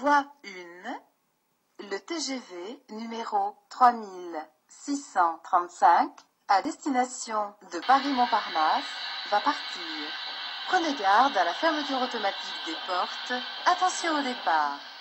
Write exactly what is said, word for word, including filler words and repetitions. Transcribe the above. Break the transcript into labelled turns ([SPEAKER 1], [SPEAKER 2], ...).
[SPEAKER 1] Voie un. Le T G V numéro trois mille six cent trente-cinq à destination de Paris-Montparnasse va partir. Prenez garde à la fermeture automatique des portes. Attention au départ.